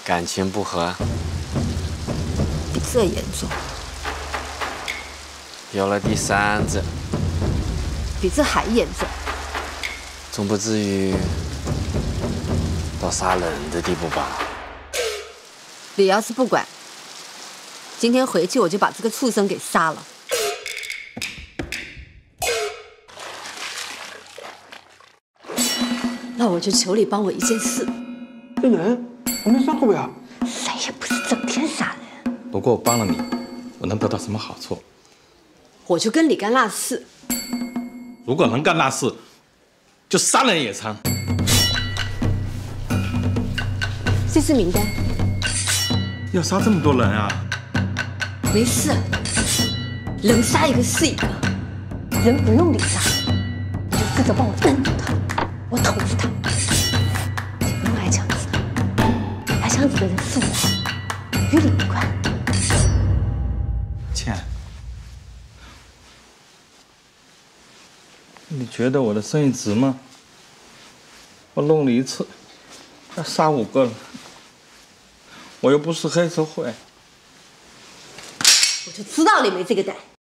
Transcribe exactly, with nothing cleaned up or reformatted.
感情不和， 比这严重， 有了第三者， 比这还严重， 总不至于到杀人的地步吧？ 你要是不管，今天回去我就把这个畜生给杀了。那我就求你帮我一件事。 这人我没杀过呀。 谁也不是整天杀人。 不过我帮了你，我能得到什么好处？ 我就跟你干那事。 如果能干那事，就杀人也成。 这是名单。 要杀这么多人啊？ 没事，人杀一个是一个，人不用你杀，你就负责帮我摁住他，我捅死他。你不用挨枪子，挨枪子的人是我，与你无关。 倩，你觉得我的生意值吗？我弄了一次，要杀五个人，我又不是黑社会。 我就知道你没这个胆。